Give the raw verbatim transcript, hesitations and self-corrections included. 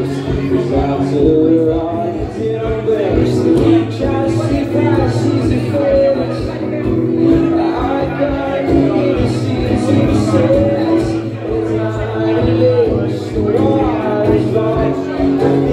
Out to the right, you know, where she's trying to see how she's a face. I got you to see it, see the sense. It's not a wish, the water is lost.